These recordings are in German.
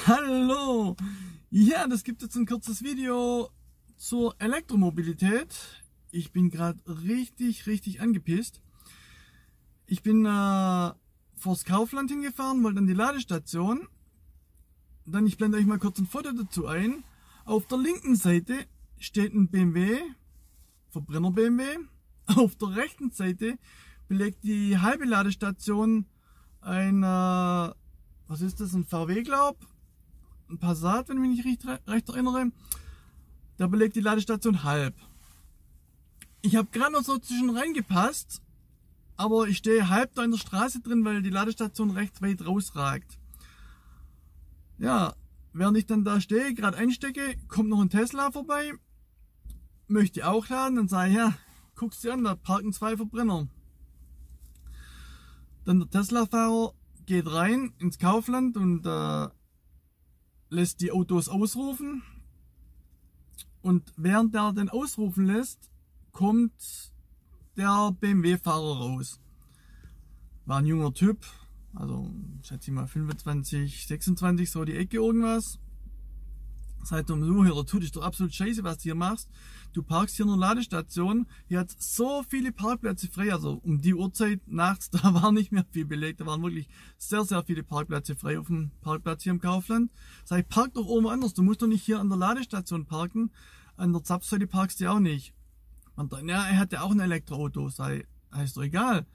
Hallo! Ja, das gibt jetzt ein kurzes Video zur Elektromobilität. Ich bin gerade richtig angepisst. Ich bin vors Kaufland hingefahren, wollte an die Ladestation. Dann, ich blende euch mal kurz ein Foto dazu ein. Auf der linken Seite steht ein BMW, Verbrenner BMW. Auf der rechten Seite belegt die halbe Ladestation ein, was ist das, ein VW glaub? Ein Passat, wenn ich mich nicht recht erinnere. Da belegt die Ladestation halb. Ich habe gerade noch so zwischen reingepasst, aber ich stehe halb da in der Straße drin, weil die Ladestation recht weit rausragt. Ja, während ich dann da stehe, gerade einstecke, kommt noch ein Tesla vorbei, möchte auch laden, dann sage ich, ja, guck's dir an, da parken zwei Verbrenner. Dann der Tesla-Fahrer geht rein ins Kaufland und lässt die Autos ausrufen. Und während der den ausrufen lässt, kommt der BMW-Fahrer raus. War ein junger Typ, also schätze ich mal 25, 26, so die Ecke irgendwas. Sagt er, du Hörer, tu dich doch absolut scheiße, was du hier machst. Du parkst hier in einer Ladestation, hier hat so viele Parkplätze frei, also um die Uhrzeit nachts, da war nicht mehr viel belegt, da waren wirklich sehr viele Parkplätze frei auf dem Parkplatz hier im Kaufland. Sag ich, park doch irgendwo anders, du musst doch nicht hier an der Ladestation parken, an der Zapfsäule parkst du auch nicht. Und dann, ja, er hat ja auch ein Elektroauto, sag ich, heißt doch egal.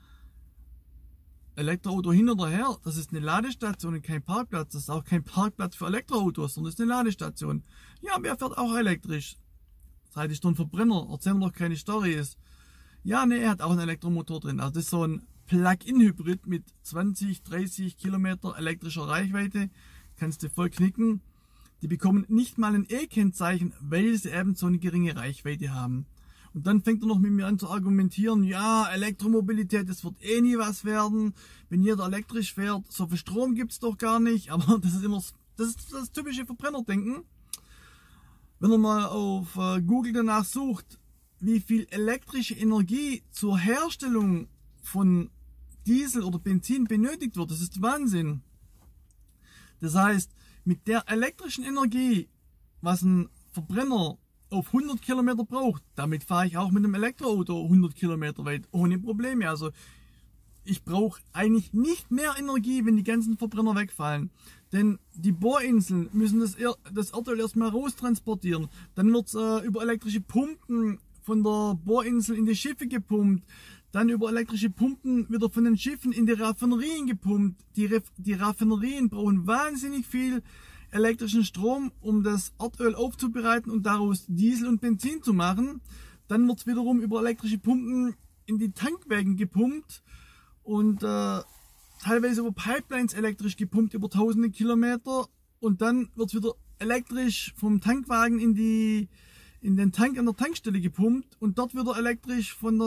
Elektroauto hin oder her, das ist eine Ladestation und kein Parkplatz. Das ist auch kein Parkplatz für Elektroautos, sondern das ist eine Ladestation. Ja, aber er fährt auch elektrisch. Seit ich doch ein Verbrenner, erzähl mir doch keine Storys. Ja, ne, er hat auch einen Elektromotor drin. Also das ist so ein Plug-in-Hybrid mit 20, 30 Kilometer elektrischer Reichweite. Kannst du voll knicken. Die bekommen nicht mal ein E-Kennzeichen, weil sie eben so eine geringe Reichweite haben. Und dann fängt er noch mit mir an zu argumentieren, ja, Elektromobilität, das wird eh nie was werden, wenn jeder elektrisch fährt, so viel Strom gibt's doch gar nicht, aber das ist immer, das ist das typische Verbrennerdenken. Wenn er mal auf Google danach sucht, wie viel elektrische Energie zur Herstellung von Diesel oder Benzin benötigt wird, das ist Wahnsinn. Das heißt, mit der elektrischen Energie, was ein Verbrenner auf 100 Kilometer braucht, damit fahre ich auch mit einem Elektroauto 100 Kilometer weit, ohne Probleme. Also ich brauche eigentlich nicht mehr Energie, wenn die ganzen Verbrenner wegfallen. Denn die Bohrinseln müssen das Erdöl erstmal raustransportieren. Dann wird es über elektrische Pumpen von der Bohrinsel in die Schiffe gepumpt. Dann über elektrische Pumpen wieder von den Schiffen in die Raffinerien gepumpt. Die Raffinerien brauchen wahnsinnig viel elektrischen Strom, um das Erdöl aufzubereiten und daraus Diesel und Benzin zu machen. Dann wird es wiederum über elektrische Pumpen in die Tankwägen gepumpt und teilweise über Pipelines elektrisch gepumpt über tausende Kilometer, und dann wird es wieder elektrisch vom Tankwagen in den Tank an der Tankstelle gepumpt und dort wieder elektrisch vom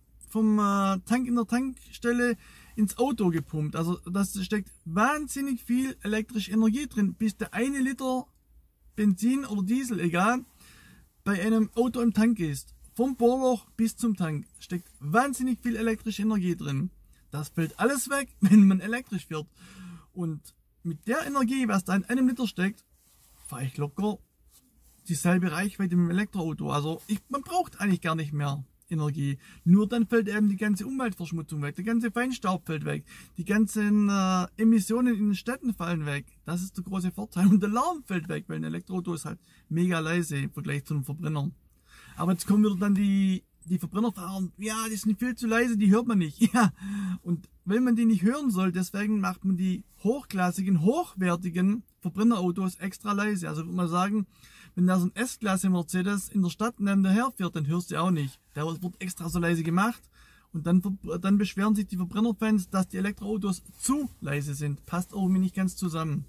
Tank in der Tankstelle ins Auto gepumpt. Also das steckt wahnsinnig viel elektrische Energie drin, bis der 1 Liter Benzin oder Diesel, egal, bei einem Auto im Tank ist. Vom Bohrloch bis zum Tank steckt wahnsinnig viel elektrische Energie drin. Das fällt alles weg, wenn man elektrisch fährt. Und mit der Energie, was da in einem Liter steckt, fahre ich locker dieselbe Reichweite mit dem Elektroauto. Also man braucht eigentlich gar nicht mehr Energie. Nur dann fällt eben die ganze Umweltverschmutzung weg, der ganze Feinstaub fällt weg, die ganzen Emissionen in den Städten fallen weg. Das ist der große Vorteil. Und der Lärm fällt weg, weil ein Elektroauto ist halt mega leise im Vergleich zu einem Verbrenner. Aber jetzt kommen wieder dann die Verbrennerfahrer und ja, die sind viel zu leise, die hört man nicht. Ja, und wenn man die nicht hören soll, deswegen macht man die hochklassigen, hochwertigen Verbrennerautos extra leise. Also würde man sagen, wenn da so ein S-Klasse Mercedes in der Stadt neben dir herfährt, dann hörst du auch nicht. Der wird extra so leise gemacht und dann beschweren sich die Verbrennerfans, dass die Elektroautos zu leise sind. Passt irgendwie nicht ganz zusammen.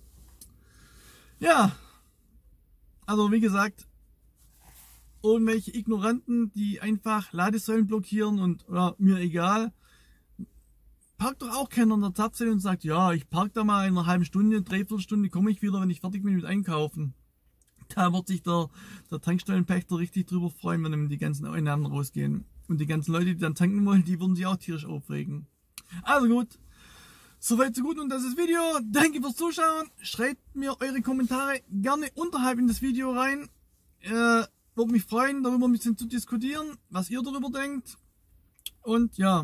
Ja, also wie gesagt, irgendwelche Ignoranten, die einfach Ladesäulen blockieren und ja, mir egal. Parkt doch auch keiner an der Zapfsäule und sagt, ja, ich park da mal in einer halben Stunde, dreiviertel Stunde komme ich wieder, wenn ich fertig bin mit Einkaufen. Da wird sich der Tankstellenpächter richtig drüber freuen, wenn ihm die ganzen Einnahmen rausgehen. Und die ganzen Leute, die dann tanken wollen, die würden sich auch tierisch aufregen. Also gut, Soweit so gut und das ist das Video. Danke fürs Zuschauen. Schreibt mir eure Kommentare gerne unterhalb in das Video rein. Würde mich freuen, darüber ein bisschen zu diskutieren, was ihr darüber denkt. Und ja,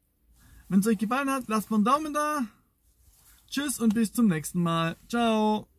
wenn es euch gefallen hat, lasst mir einen Daumen da. Tschüss und bis zum nächsten Mal. Ciao.